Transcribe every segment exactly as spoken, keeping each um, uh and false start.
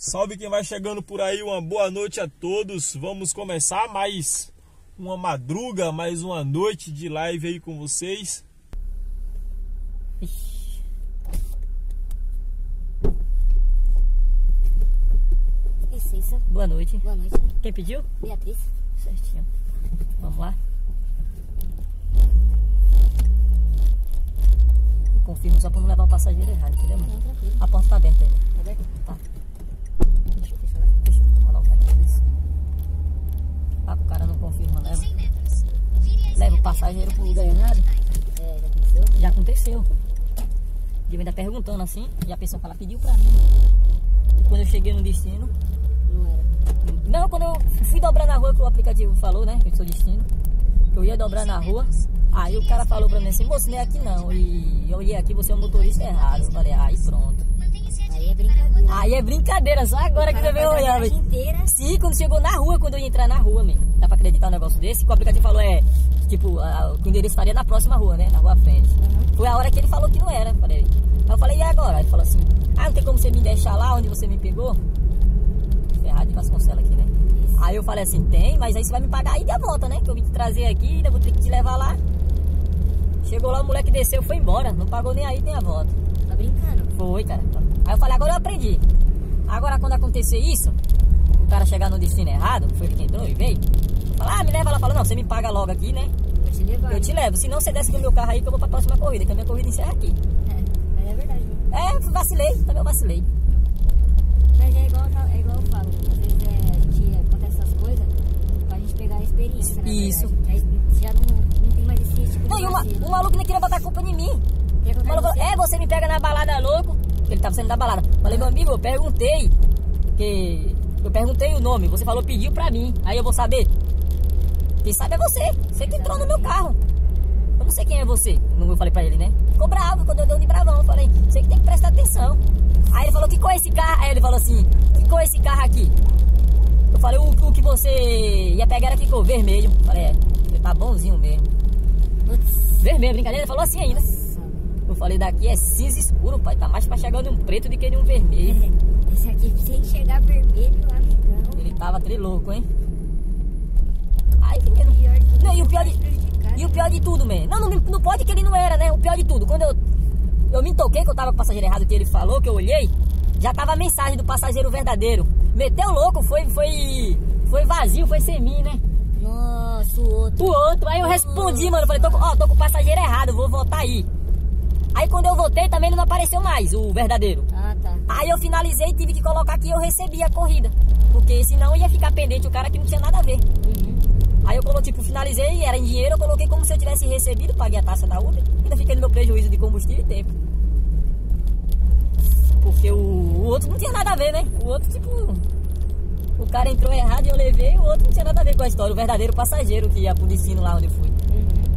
Salve quem vai chegando por aí, uma boa noite a todos. Vamos começar mais uma madruga, mais uma noite de live aí com vocês. Licença. Boa noite. Boa noite. Quem pediu? Beatriz. Certinho. Vamos lá. Eu confirmo só pra não levar o passageiro errado, entendeu? Não, tranquilo. A porta tá aberta ainda. Tá aberto? Tá. Deixa eu fechar. Deixa eu rolar o cartão desse. Ah, o cara não confirma, leva. Leva o passageiro pro lugar errado. É, já aconteceu? Já aconteceu. Ele ainda perguntando assim, e a pessoa fala, pediu pra mim. E quando eu cheguei no destino, Não era. não, quando eu fui dobrar na rua que o aplicativo falou, né, que eu sou destino, que eu ia dobrar na rua, aí o cara falou pra mim assim, moço, não é aqui não, e eu ia aqui, você é um motorista errado. Eu falei, aí pronto. Aí é brincadeira. Aí é brincadeira, só agora que você veio olhar, a viagem velho. inteira. Sim, quando chegou na rua, quando eu ia entrar na rua mesmo. Dá pra acreditar um negócio desse? Que o aplicativo falou, é, tipo, a, que o endereço estaria na próxima rua, né, na rua à frente. Uhum. Foi a hora que ele falou que não era, falei. Aí eu falei, e agora? Ele falou assim, ah, não tem como você me deixar lá onde você me pegou? Ferrado de Vasconcelos aqui, né? Isso. Aí eu falei assim, tem, mas aí você vai me pagar a ida e a volta, né? Que eu vim te trazer aqui, ainda vou ter que te levar lá. Chegou lá, o moleque desceu, foi embora. Não pagou nem a ida nem a volta. Tá brincando? Foi, cara. Aí eu falei, agora eu aprendi. Agora quando acontecer isso, o cara chegar no destino errado, foi ele que entrou e veio. Fala, ah, me leva lá. Fala, não, você me paga logo aqui, né? Vou te levar. Eu te levo. Se não, você desce do meu carro aí que eu vou pra próxima corrida, que a minha corrida encerra aqui. É, mas é verdade. É, vacilei, também eu vacilei. Mas é igual, é igual eu falo. Às vezes é, a gente acontece essas coisas pra gente pegar a experiência, na Isso. verdade. Aí já não, não tem mais esse tipo de Não, e o, ma- vacilo. o maluco nem queria botar a culpa em mim. Quer O contar maluco você? falou, é, você me pega na balada louco. Porque ele tava saindo da balada. Falei, meu amigo, eu perguntei. Que eu perguntei o nome, você falou, pediu pra mim. Aí eu vou saber. Quem sabe é você. Você que entrou no meu carro. Eu não sei quem é você. Eu falei pra ele, né? Ficou bravo quando eu dei um de bravão. Eu falei, você que tem que prestar atenção. Aí ele falou, que cor é esse carro? Aí ele falou assim, que cor é esse carro aqui? Eu falei, o, o que você ia pegar era que cor? Vermelho. Eu falei, é, ele tá bonzinho mesmo. Putz. Vermelho, brincadeira, ele falou assim ainda. Nossa. Eu falei, daqui é cinza escuro, pai. Tá mais pra chegar de um preto do que de um vermelho. É, esse aqui, sem enxergar vermelho, amigão. Ele tava trilouco, hein? Ai, menino. Pior de tudo, Não, e o pior de, prejudicado. e o pior de tudo, man. Não, não, não pode que ele não era, né? O pior de tudo, quando eu, eu me toquei que eu tava com o passageiro errado, que ele falou, que eu olhei, já tava a mensagem do passageiro verdadeiro. Meteu louco, foi, foi, foi vazio, foi sem mim, né? Nossa, o outro. O outro, aí eu respondi, mano, eu falei, tô, com- ó, tô com o passageiro errado, vou voltar aí. Aí quando eu voltei também ele não apareceu mais, o verdadeiro. Ah, tá. Aí eu finalizei e tive que colocar que eu recebi a corrida. Porque senão ia ficar pendente o cara que não tinha nada a ver. Uhum. Aí eu coloquei, tipo, finalizei, era em dinheiro, eu coloquei como se eu tivesse recebido, paguei a taxa da Uber, ainda fiquei no meu prejuízo de combustível e tempo. Porque o, o outro não tinha nada a ver, né? O outro, tipo, o cara entrou errado e eu levei, o outro não tinha nada a ver com a história, o verdadeiro passageiro que ia pro destino lá onde eu fui. Uhum.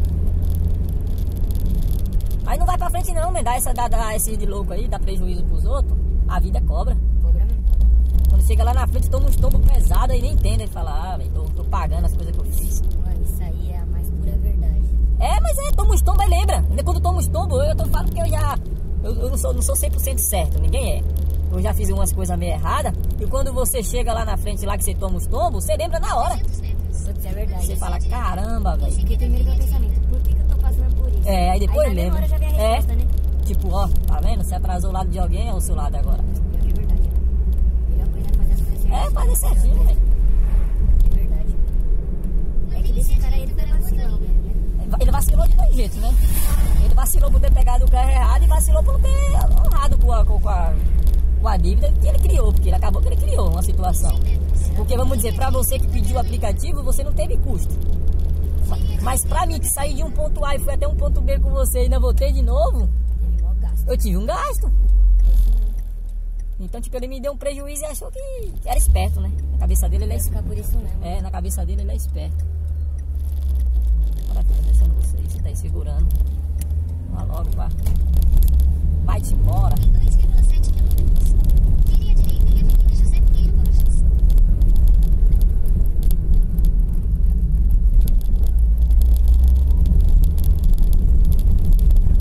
Aí não vai pra frente não, man, dá essa, dá, dá esse de louco aí, dá prejuízo pros outros, a vida cobra. Cobra mesmo. Quando chega lá na frente, toma um tombo pesado e nem entende, aí fala, ah, velho, tô, tô pagando as coisas que eu fiz. Olha, isso aí é a mais pura verdade. É, mas é, toma uns tombos aí lembra. Ainda quando toma uns tombos, eu tô falando que eu já. Eu, eu não, sou, não sou cem por cento certo, ninguém é. Eu já fiz umas coisas meio erradas. E quando você chega lá na frente, lá que você toma os tombos, você lembra na hora. Putz, é verdade. Você fala, caramba, velho. Porque primeiro que é o pensamento, por que, que eu tô passando por isso? É, aí depois aí na lembra. mesma hora já vem a resposta, É, né? tipo, ó, tá vendo? Você atrasou o lado de alguém, é o seu lado agora. Pior que é verdade. A melhor coisa é fazer as coisas certas. É, fazer certinho, velho. É verdade. É que desse cara aí ele foi vacilão mesmo, né? Ele vacilou de dois jeitos, né? Ele vacilou por ter pegado o carro errado e vacilou por não ter honrado com a, com a, com a dívida que ele criou, porque ele acabou que ele criou uma situação. Porque vamos dizer, pra você que pediu o aplicativo, você não teve custo. Mas pra mim que saí de um ponto A e fui até um ponto B com você e ainda voltei de novo, Teve mó gasto. eu tive um gasto. Então, tipo, ele me deu um prejuízo e achou que que era esperto, né? Na cabeça dele ele é Vai esperto. ficar por isso mesmo. É, na cabeça dele ele é esperto. Olha aqui, tá descendo você, você tá aí segurando. Vai logo, vá. Vai-te embora. dois vírgula sete quilômetros. Vire à direita em Avenida José Pinheiro Borges.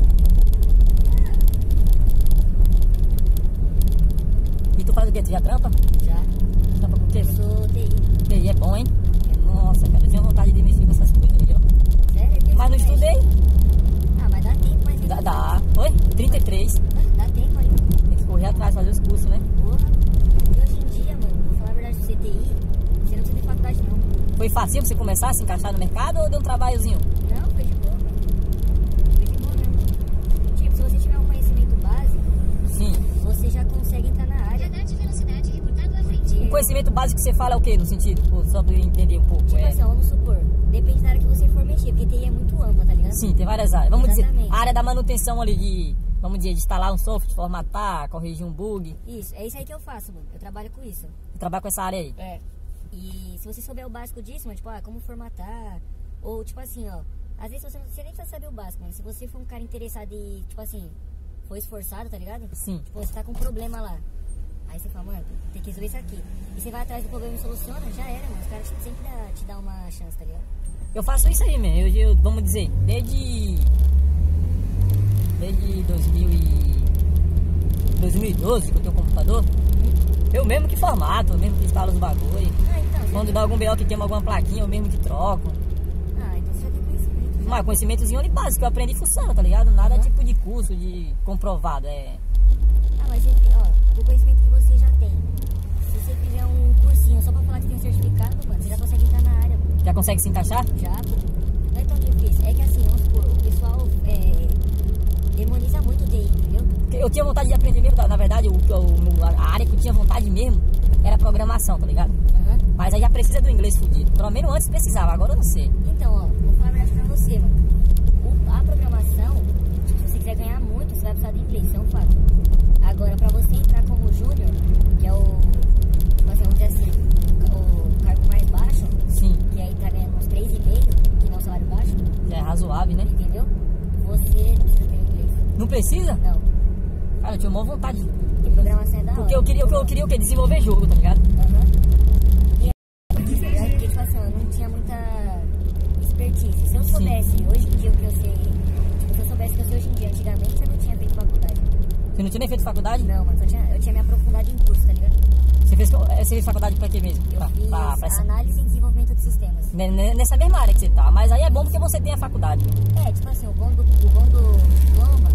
E tu faz o quê? Tu já trampa? Já. Trampa com o quê? Eu sou T I. T I é bom, hein? Nossa, cara, eu tinha vontade de mexer com essas coisas ali, ó. Sério? Que Mas não você estudei. mexe? Ah, mas dá tempo, mas tem Dá, que- dá. Oi? trinta e três. Dá, dá tempo ainda. Tem que correr atrás, fazer os cursos, né? Porra. E hoje em dia, mano, vou falar a verdade, você T I, você não precisa de faculdade não. Foi fácil pra você começar a se encaixar no mercado ou deu um trabalhozinho? Não, foi de boa, mano. Foi de boa mesmo. Tipo, se você tiver um conhecimento básico, Sim. você já consegue entrar na área. Radar de velocidade reportado à frente. O conhecimento básico que você fala é o quê, no sentido? Pô, só pra eu entender um pouco. Tipo É... assim, ó, vamos supor, depende da área que você for mexer, porque T I é muito ampla, tá ligado? Sim, tem várias áreas. Vamos Exatamente. dizer, a área da manutenção ali de, vamos dizer, de instalar um software, formatar, corrigir um bug. Isso, é isso aí que eu faço, mano. Eu trabalho com isso. Eu trabalho com essa área aí. É. E se você souber o básico disso, mano, tipo, ah, como formatar, ou tipo assim, ó, às vezes você, você nem precisa saber o básico, mano. Se você for um cara interessado e, tipo assim, for esforçado, tá ligado? Sim. Tipo, você tá com um problema lá. Aí você fala, mano, tem que resolver isso aqui. E você vai atrás do problema e soluciona, já era, mano. Os caras sempre dá, te dão uma chance, tá ligado? Eu faço isso aí, mesmo. Eu, eu, vamos dizer, desde. Desde dois mil e dois mil e doze que eu tenho computador. Eu mesmo que formato, eu mesmo que instalo os bagulho. Ah, então, você Quando dá algum B O que queima alguma plaquinha, eu mesmo que troco. Ah, então você já tem conhecimento. já. Mas conhecimentozinho ali básico que eu aprendi funciona, tá ligado? Nada tipo de curso, de comprovado. É. Ah, mas você, ó, o conhecimento que você já tem. Se você fizer um cursinho só pra falar que tem um certificado, mano, você já consegue entrar na área, mano. Já consegue se encaixar? Já, pô. Não é tão difícil. É que assim, vamos supor, o pessoal é, demoniza muito o T I, entendeu? Eu tinha vontade de aprender mesmo, na verdade, o, o, a área que eu tinha vontade mesmo era programação, tá ligado? Aham. Mas aí já precisa do inglês fudido. Pelo menos antes precisava, agora eu não sei. Então, ó, vou falar a verdade pra você, mano. O- a programação, tipo, se você quiser ganhar muito, você vai precisar de inglês, isso é um fato. Agora, pra você entrar como júnior, que é o, tipo assim, vamos dizer assim, o cargo mais baixo, Sim, que aí tá ganhando uns três e meio, que não é um salário baixo, já é razoável, né? entendeu? Você não precisa ter inglês. Não precisa? Não. Cara, eu tinha uma vontade. Porque programação é da hora. Porque eu queria, eu, eu queria o quê? Desenvolver jogo, tá ligado? Aham. E é porque, tipo assim, eu não tinha muita expertise. Se eu soubesse hoje em dia o que eu sei, tipo, se eu soubesse o que eu sei hoje em dia, antigamente eu não tinha feito faculdade. Você não tinha nem feito faculdade? Não, mas eu tinha, eu tinha me aprofundado em curso, tá ligado? Você fez, você fez faculdade pra quê mesmo? Eu Pra, fiz pra, pra essa- análise e desenvolvimento de sistemas. ne- ne- nessa mesma área que você tá. Mas aí é bom porque você tem a faculdade. É, tipo assim, o bom do, o bom do diploma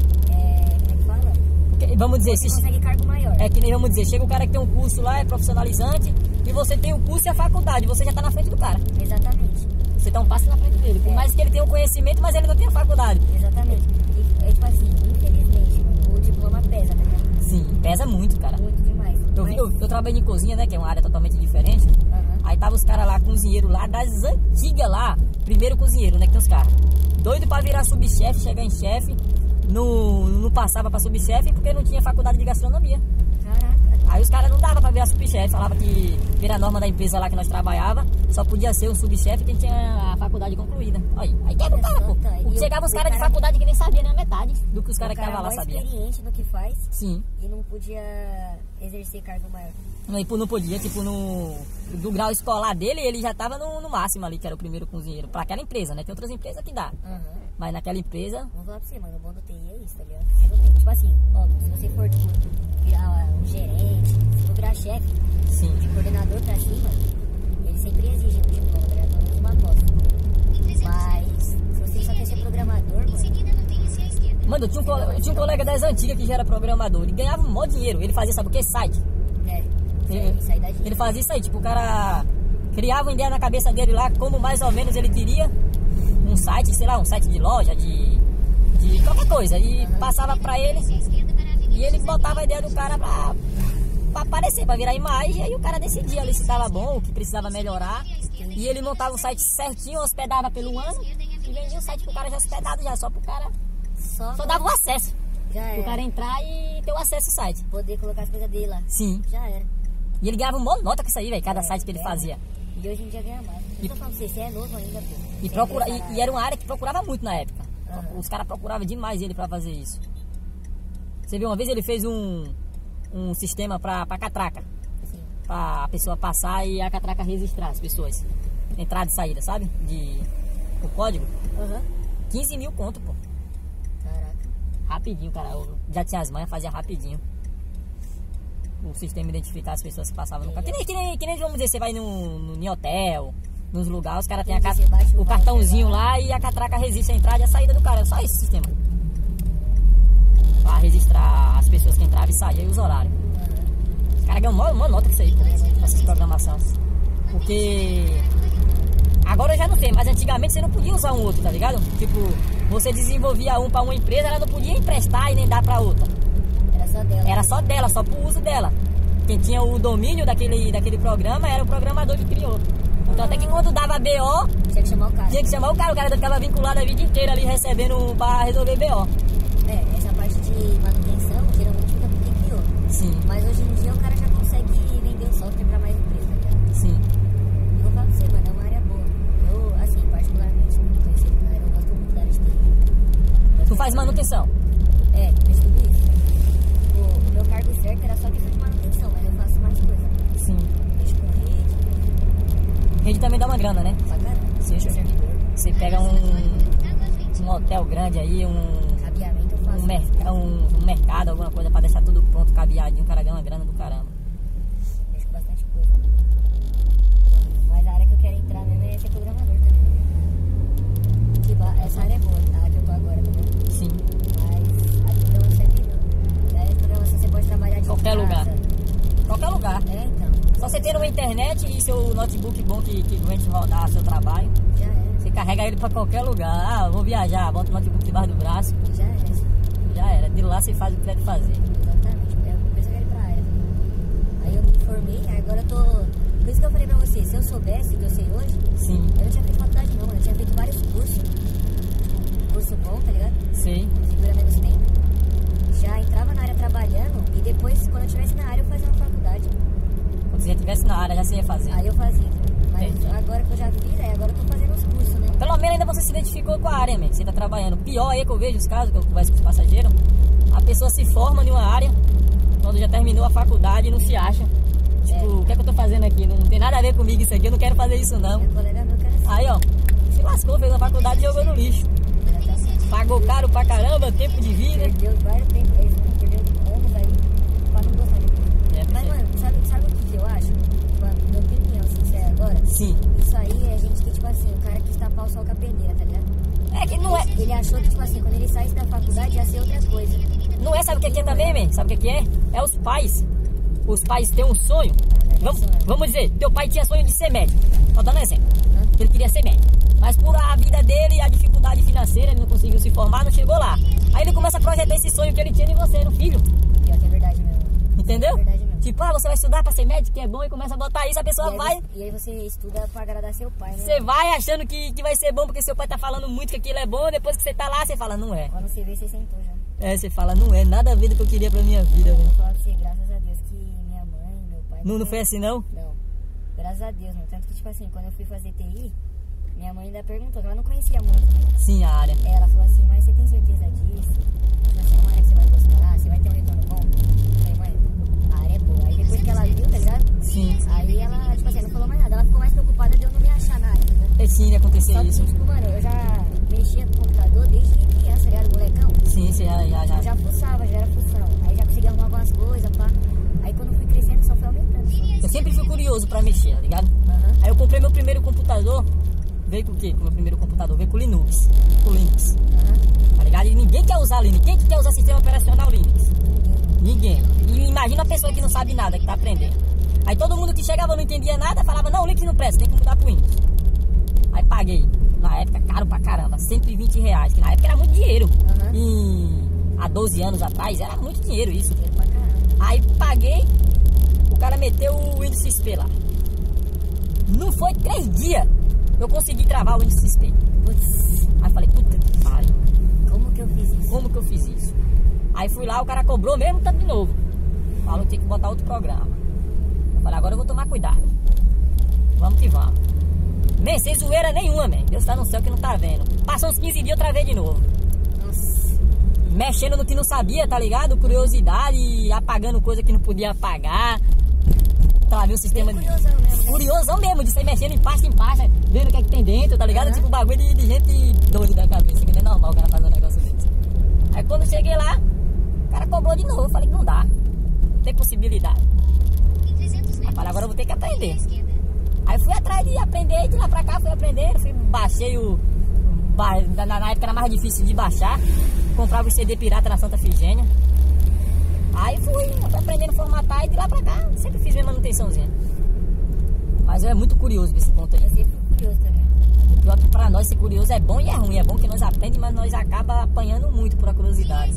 é, como é que fala? Porque, vamos dizer, Você se, consegue cargo maior. é que nem vamos dizer, chega o cara que tem um curso lá, é profissionalizante, e você tem o curso e a faculdade, você já tá na frente do cara. Exatamente, Você tá um passo na frente dele. Por É. mais que ele tenha o conhecimento, mas ele não tem a faculdade. exatamente. E, é tipo assim, infelizmente, mano, o diploma pesa, tá ligado? Sim, pesa muito, cara. Muito demais. Eu, Mas- eu, eu trabalhei em cozinha, né? Que é uma área totalmente diferente. Aham. Aí tava os caras lá, cozinheiro lá, das antigas lá. Primeiro cozinheiro, né? Que tem os caras. Doido pra virar subchefe, chegar em chefe. Não, não passava pra subchefe porque não tinha faculdade de gastronomia. Caraca. Aí os caras não davam pra virar subchefe. Falava que, pela norma da empresa lá que nós trabalhava, só podia ser um subchefe quem tinha a faculdade concluída. Aí, aí quebra o cara, pô. Tá, e o- Chegava os o caras de cara- faculdade que nem sabiam nem a metade do que os caras O que cara estavam lá mais sabiam. experiente no que faz Sim. e não podia exercer cargo maior. Não, tipo, não podia, tipo, no do grau escolar dele, ele já tava no, no máximo ali, que era o primeiro cozinheiro. Pra aquela empresa, né? Tem outras empresas que dá. Aham. Mas naquela empresa, Vou falar pra você, mano, o bom do T I é isso, tá ligado? É do- tipo assim, ó, se você for tipo, virar um gerente, se for virar chefe, sim. de coordenador pra cima, ele sempre exige um diploma, tá ligado? Pelo menos uma bosta. Em trezentos Mas metros. se você só quer ser programador, Em mano, seguida, mantenha-se à esquerda. Mano, eu tinha um, cole- eu tinha um colega das antigas que já era programador. Ele ganhava um maior dinheiro. Ele fazia, sabe o que? Site. é, Ele, sair da gente. ele fazia isso aí, tipo, o cara criava uma ideia na cabeça dele lá, como mais ou menos ele queria um site, sei lá, um site de loja, de, de qualquer coisa. E passava pra ele Mantenha-se à esquerda para a Avenida e ele José botava a Pio. ideia do cara pra, pra aparecer, pra virar imagem. E aí o cara decidia ali se tava bom, o que precisava melhorar. E ele montava o site certinho, hospedava pelo ano e vendia o site pro cara já hospedado já, só pro cara. Só, Só dava o acesso. já O cara era. entrar e ter o acesso ao site. Poder colocar as coisas dele lá. Sim. Já era. E ele ganhava uma nota com isso aí, velho, cada É, site que ele ganha. fazia. E hoje em dia ganha mais. Eu tô falando pra você, você é novo ainda, pô. E, Você procura, pensa na- e, e era uma área que procurava muito na época. Aham. Os caras procuravam demais ele pra fazer isso. Você viu, uma vez ele fez um, um sistema pra, pra catraca. Sim. Pra a pessoa passar e a catraca registrar as pessoas. Entrada e saída, sabe? De, o código. Aham. quinze mil conto, pô. Caraca. Rapidinho, cara. Eu já tinha as manhas, fazia rapidinho. o sistema identificar as pessoas que passavam no carro. Que nem, que nem, que nem vamos dizer, você vai no, no, em hotel, nos lugares, os caras têm a ca- o cartãozinho lá e a catraca resiste a entrada e a saída do cara. É só esse sistema. Pra registrar as pessoas que entravam e saíam e os horários. Os caras ganham uma, uma nota com isso aí, pô, essas programações. Porque agora eu já não sei, mas antigamente você não podia usar um outro, tá ligado? Tipo, você desenvolvia um pra uma empresa, ela não podia emprestar e nem dar pra outra. Era só dela. Era só dela, só pro uso dela. Quem tinha o domínio daquele, daquele programa era o programador que criou. Então até que quando dava B O, Tinha que chamar o cara. tinha que chamar o cara, o cara ficava vinculado a vida inteira ali recebendo pra resolver B O. É, essa parte de manutenção, geralmente fica com quem criou. Sim, Mas hoje em dia o cara já consegue vender o software pra mais empresas, tá ligado? sim. Eu vou falar pra você, mano, é uma área boa. Eu, assim, particularmente, não conheci a área, eu gosto muito da área de T I. Tu faz manutenção? É, fez tudo isso. O, o meu cargo certo era só questão de manutenção, mas eu faço mais coisa. Sim. Mexo com rede, Rede também dá uma grana, né? pra caramba. Sim, sim. Servidor, Você pega um, um hotel grande aí, um, cabeamento eu faço. um, merc- um, um mercado, alguma coisa pra deixar tudo pronto, cabeadinho, o cara ganha uma grana do caramba. Mexo com bastante coisa. Mas a área que eu quero entrar mesmo é ser programador também. Tipo, essa área é boa, tá? Que eu tô agora também. Sim. Mas a de programação é melhor. Na área de programação você pode trabalhar de Qualquer casa. lugar. Qualquer lugar. É, então. Só você ter uma internet e seu notebook bom que, que aguente rodar seu trabalho. Já é. Você carrega ele pra qualquer lugar. Ah, vou viajar, bota o notebook debaixo do braço. Já é. Já era. De lá você faz o que tiver de fazer. Exatamente. É por isso que eu quero ir pra área. Aí eu me formei, aí agora eu tô... Por isso que eu falei pra você, se eu soubesse o que eu sei hoje, Sim, eu não tinha feito faculdade não, eu tinha feito vários cursos. Curso bom, tá ligado? sei. Segura menos tempo. Já entrava na área trabalhando e depois, quando eu estivesse na área, eu fazia uma faculdade. Quando você já estivesse na área, já você ia fazer. Aí eu fazia. Mas Entendi. agora que eu já fiz, aí agora eu tô fazendo os cursos, né? Pelo menos ainda você se identificou com a área, man. Você tá trabalhando. Pior aí que eu vejo os casos, que eu converso com os passageiros, a pessoa se forma em uma área, quando já terminou a faculdade e não se acha. Tipo, É. o que é que eu tô fazendo aqui? Não tem nada a ver comigo isso aqui, eu não quero fazer isso não. Meu colega meu quer assim. Aí, ó, se lascou, fez a faculdade e jogou no lixo. Exatamente. Pagou caro pra caramba, tempo de vida. Perdeu vários tempos aí, perdeu anos aí pra não gostar de coisa. É, Mas, perfeito. mano, sabe, sabe o que que eu acho? Mano, minha opinião, sincera agora. Sim. Isso aí é gente que, tipo assim, o cara quis tapar o sol com a peneira, tá ligado? É que não é, Ele achou que, tipo assim, quando ele saísse da faculdade ia ser outra coisa. não é, sabe o que que é também, man? Sabe o que que é? É os pais. Os pais têm um sonho. Vamos, vamos dizer, teu pai tinha sonho de ser médico. Tô dando um exemplo. Ele queria ser médico. Mas por a vida dele e a dificuldade financeira, ele não conseguiu se formar, não chegou lá. Aí ele começa a projetar esse sonho que ele tinha em você, no filho. Pior que é verdade mesmo. Entendeu? É verdade mesmo. Tipo, ah, você vai estudar pra ser médico, que é bom, e começa a botar isso, a pessoa E aí, vai... você, e aí você estuda pra agradar seu pai, né? Você vai achando que, que vai ser bom porque seu pai tá falando muito que aquilo é bom, depois que você tá lá, você fala, não é. Quando você vê, você sentou já. É, você fala, não é, nada a ver do que eu queria pra minha vida, Eu velho. vou falar pra você, graças a Deus, que minha mãe, meu pai... Não, não foi assim, não? Não. Graças a Deus, mano. Tanto que, tipo assim, quando eu fui fazer T I, minha mãe ainda perguntou, que ela não conhecia muito, né? Sim, a área. Aí ela falou assim, mas você tem certeza disso? Tipo assim, é uma área que você vai gostar, você vai ter um retorno bom? Eu falei, mãe, a área é boa. Aí depois que ela viu, tá ligado? Sim. Aí ela, tipo assim, não falou mais nada. Ela ficou mais preocupada de eu não me achar na área, tá ligado? É sim, ia acontecer Só que, isso. tipo, mano, eu já mexia com o computador desde criança, tá ligado? Molecão. Sim, você já, já, já. Eu já fuçava, já era fução. Aí já conseguia arrumar algumas coisas, pá. Aí quando eu fui crescendo, só foi aumentando. Só. Eu sempre fui curioso pra mexer, tá ligado? Aham. Aí eu comprei meu primeiro computador, veio com o quê? Com o meu primeiro computador, veio com Linux, com Linux, Aham. tá ligado? E ninguém quer usar Linux, quem que quer usar sistema operacional Linux? Ninguém. E imagina a pessoa que não sabe nada, que tá aprendendo. Aí todo mundo que chegava não entendia nada, falava, não, o Linux não presta, tem que mudar pro Windows. Aí paguei, na época, caro pra caramba, cento e vinte reais, que na época era muito dinheiro. Aham. E há doze anos atrás era muito dinheiro isso. Dinheiro pra caramba. Aí paguei, o cara meteu o Windows X P lá. Não foi três dias eu consegui travar o Windows X P. Putz, Aí falei, puta que pariu, como que eu fiz isso? como que eu fiz isso? Aí fui lá, o cara cobrou mesmo tanto de novo. Falou que tinha que botar outro programa. Eu falei, agora eu vou tomar cuidado. Vamos que vamos. Nem sem zoeira nenhuma, man. Deus tá no céu que não tá vendo. Passou uns quinze dias, eu travei de novo. Nossa. Mexendo no que não sabia, tá ligado? Curiosidade, apagando coisa que não podia apagar. Travei o sistema. Bem curiosão mesmo, né? Curiosão mesmo, de sair mexendo em pasta em pasta, vendo o que é que tem dentro, tá ligado? Aham. Tipo bagulho de, de gente doida da cabeça, que não é normal o cara fazer um negócio desse. Aí quando eu cheguei lá, o cara cobrou de novo, eu falei que não dá. Não tem possibilidade. aprender. Aí fui atrás de aprender, de lá pra cá fui aprendendo, fui, baixei o... ba- Na, na época era mais difícil de baixar, comprava o C D pirata na Santa Efigênia. Aí fui, fui aprendendo a formatar e de lá pra cá sempre fiz minha manutençãozinha. Mas é muito curioso esse ponto aí. Eu sempre fui curioso também. Pior que pra nós ser curioso é bom e é ruim. É bom que nós aprendemos, mas nós acaba apanhando muito por a curiosidade.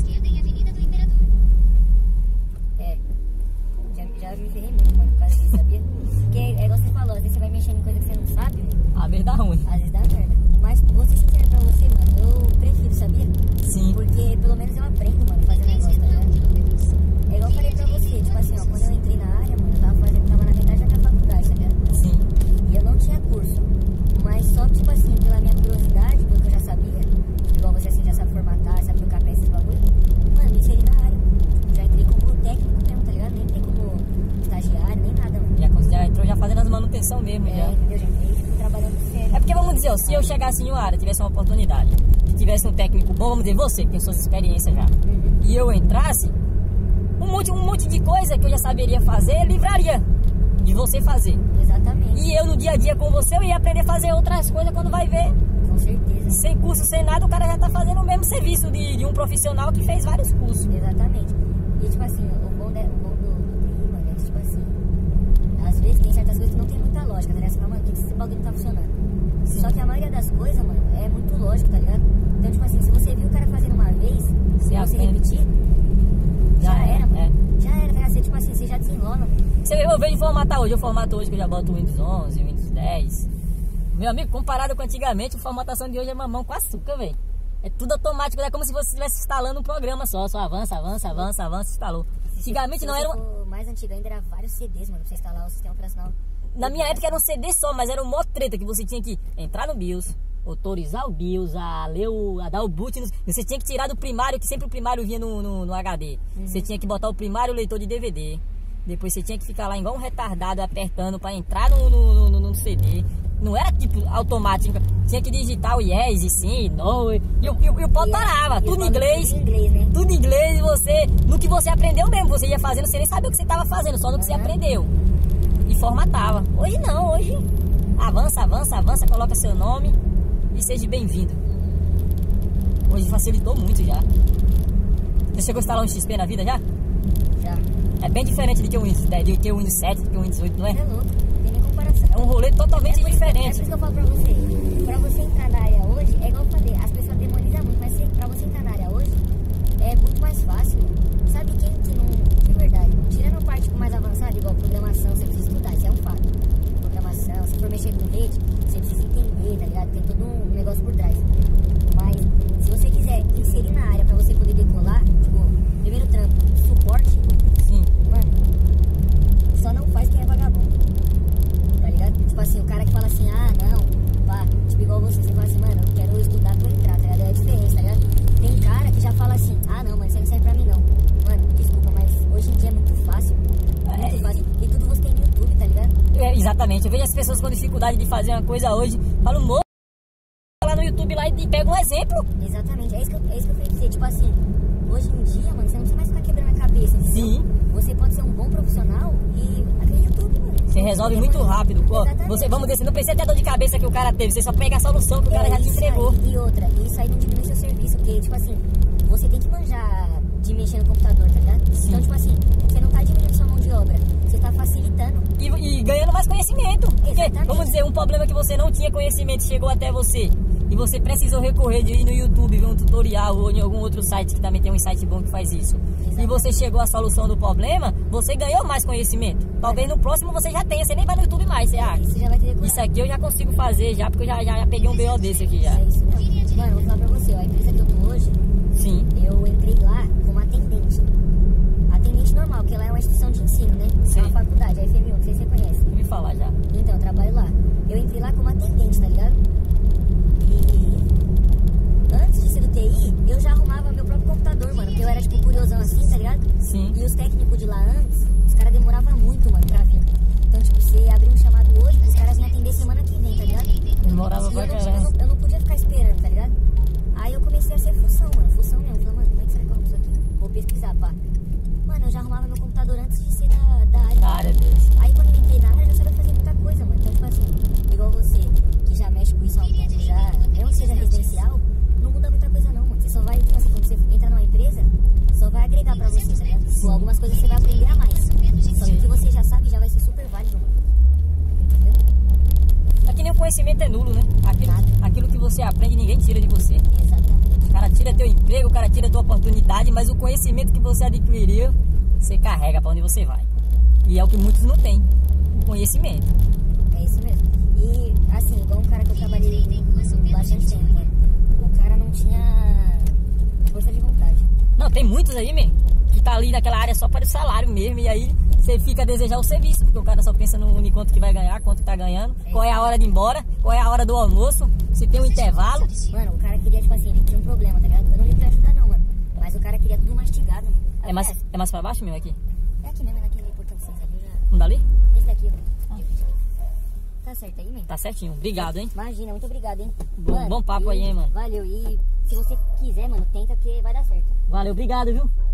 É. Já, já me ferrei muito, mano, por causa disso, sabia? Porque é igual você falou, às vezes você vai mexendo em coisa que você não sabe, né? A vez dá ruim. Às vezes dá merda. Mas vou ser sincero pra você, mano, eu prefiro, sabia? Sim. Porque pelo menos eu aprendo, mano, fazendo negócio, tá ligado? É igual eu falei pra você, tipo assim, ó, quando eu entrei na área, mano, eu tava fazendo, tava na metade da minha faculdade, tá ligado? Sim. E eu não tinha curso. Mas só, tipo assim, pela minha curiosidade, pelo que eu já sabia, igual você assim, já sabe formatar, sabe trocar peças de bagulho, mano, me inseri na área, mano. Já entrei como técnico mesmo, tá ligado? Nem tem como estagiário, nem nada, mano. Já, já entrou já fazendo as manutenção mesmo, É, já. entendeu? Já entrei, tipo, trabalhando sério. É porque, vamos dizer, ó, se eu chegasse em uma área, tivesse uma oportunidade, que tivesse um técnico bom, vamos dizer, você, que tem suas experiências já, Uhum. e eu entrasse, um monte, um monte de coisa que eu já saberia fazer, livraria de você fazer. Exatamente. E eu, no dia a dia com você, eu ia aprender a fazer outras coisas quando vai ver. Com certeza. Sem curso, sem nada, o cara já tá fazendo o mesmo serviço de, de um profissional que fez vários cursos. Exatamente. E tipo assim, o bom, de, o bom do, do T I, mano, é que tipo assim, às vezes tem certas coisas que não tem muita lógica, tá ligado? Você fala, mano, por que esse bagulho não tá funcionando? Sim. Só que a maioria das coisas, mano, é muito lógico, tá ligado? Então, tipo assim, se você viu o cara fazendo uma vez, se você aprende. repetir, já, Já era, era, mano. é. Já era, tá ligado? Você, tipo assim, você já desenrola, mano. Você vê, eu vejo formatar hoje, eu formato hoje que eu já boto o Windows onze, o Windows dez. Meu amigo, comparado com antigamente, a formatação de hoje é mamão com açúcar, velho. É tudo automático, é como se você estivesse instalando um programa só, só avança, avança, avança, avança, instalou. Antigamente Se não você era uma... for mais antigo ainda, era vários C Ds, mano, pra você instalar o sistema operacional. Na minha época era um C D só, mas era um mó treta que você tinha que entrar no BIOS, autorizar o BIOS, a ler o, a dar o boot, no- você tinha que tirar do primário, que sempre o primário vinha no, no, no H D. Você tinha que botar o primário leitor de D V D. Depois você tinha que ficar lá igual um retardado apertando pra entrar no, no, no, no C D. Não era tipo automático, tinha que digitar o yes e sim, no, e, e, o- e, o- e o pau E- parava, e tudo o em inglês. bagulho tudo em inglês, né? Tudo em inglês e você, no que você aprendeu mesmo, você ia fazendo, você nem sabia o que você estava fazendo, só no que você Uhum. aprendeu. E formatava. Hoje não, hoje avança, avança, avança, coloca seu nome e seja bem-vindo. Hoje facilitou muito já. Você chegou a instalar um X P na vida já? Já. É bem diferente do que o Windows dez, do que o Windows sete, do que o Windows oito, não é? É louco, não tem nem comparação. É um rolê totalmente É por isso- É por diferente. isso que eu falo pra você. Pra você entrar na área hoje, é igual eu falei, as pessoas demonizam muito, mas você- pra você entrar na área hoje, é muito mais fácil. Sabe quem que não. De verdade, tirando a parte mais avançada, igual programação, você precisa estudar, isso é um fato. Programação, se for mexer com rede, você precisa entender, tá ligado? Tem todo um negócio por trás. Mas se você quiser inserir na área pra você poder decolar, tipo, primeiro trampo, suporte, Sim. mano, só não faz quem é vagabundo. Tá ligado? Tipo assim, o cara que fala assim, ah, não, vá, tipo igual você, você fala assim, mano, eu quero estudar pra eu entrar, tá ligado? É a diferença, tá ligado? Tem cara que já fala assim, ah, não, mano, isso aí não serve pra mim, não. Mano, desculpa, mas hoje em dia é muito fácil. Muito É, fácil. E tudo você tem no YouTube, tá ligado? É, exatamente. Eu vejo as pessoas com dificuldade de fazer uma coisa hoje, falam, moço, lá no YouTube lá e pega um exemplo. Exatamente, é isso que eu, é isso que eu queria dizer. Tipo assim, hoje em dia, mano, você não precisa mais ficar quebrando a cabeça. entendeu? Sim. Você pode ser um bom profissional e aquele YouTube, mano. Você resolve muito rápido. Ó, Exatamente. você, vamos dizer, você não precisa ter a dor de cabeça que o cara teve, você só pega a solução que o cara É já te isso entregou. aí. E outra, isso aí não diminui seu serviço, porque, tipo assim, você tem que manjar de mexer no computador, tá ligado? Sim. Então, tipo assim, você não tá diminuindo sua mão de obra, você tá facilitando. E, e ganhando mais conhecimento. Porque, Exatamente. vamos dizer, um problema que você não tinha conhecimento chegou até você. E você precisou recorrer de ir no YouTube, ver um tutorial ou em algum outro site que também tem um site bom que faz isso. E você chegou à solução do problema, você ganhou mais conhecimento. Talvez no próximo você já tenha, você nem vai no YouTube mais, você acha? Isso já vai ter decorado. Isso aqui eu já consigo fazer já, porque eu já, já, já peguei um B O desse aqui já. É isso mesmo. Mano, vou falar pra você, ó, a empresa que eu tô hoje, Sim. eu entrei lá como atendente. Atendente normal, porque lá é uma instituição de ensino, né? Sim. É uma faculdade, a F M U, não sei se você conhece. Ouvi falar já. Então, eu trabalho lá. Eu entrei lá como atendente, tá ligado? E antes de ser do T I, eu já arrumava meu próprio computador, mano. Porque eu era, tipo, curiosão assim, tá ligado? Sim. E os técnicos de lá antes, os caras demoravam muito, mano, pra vir. Então, tipo, você abrir um chamado hoje, os caras iam atender semana que vem, tá ligado? Demorava E pra eu não, eu, caramba. não, eu não podia ficar esperando, tá ligado? Aí eu comecei a ser função, mano. Função mesmo. Falei, mano, como é que será que eu arrumo isso aqui? Vou pesquisar, pá. Mano, eu já arrumava meu computador antes de ser da, da área. Da área deles. Aí conhecimento é nulo, né? Aquilo, Nada. aquilo que você aprende, ninguém tira de você. Exatamente. O cara tira teu emprego, o cara tira tua oportunidade, mas o conhecimento que você adquiriu, você carrega pra onde você vai. E é o que muitos não têm, o conhecimento. É isso mesmo. E assim, igual um cara que eu trabalhei bastante tempo, mano. O cara não tinha força de vontade. Não, tem muitos aí, mesmo, que tá ali naquela área só para o salário mesmo, e aí você fica a desejar o serviço, porque o cara só pensa no em quanto que vai ganhar, quanto que tá ganhando, qual é a hora de ir embora, qual é a hora do almoço, se tem um intervalo. Mano, o cara queria, tipo assim, ele tinha um problema, tá ligado? Eu não ligo pra ajudar não, mano. Mas o cara queria tudo mastigado, mano. É mais, é mais pra baixo mesmo aqui? É aqui mesmo, é naquele portão cinza ali, já... Não dá ali? Esse daqui, ó. Tá certo aí, man? Tá certinho, obrigado, hein? Imagina, muito obrigado, hein? Bom- bom papo aí, hein, mano? Valeu, e se você quiser, mano, tenta que vai dar certo. Valeu, obrigado, viu?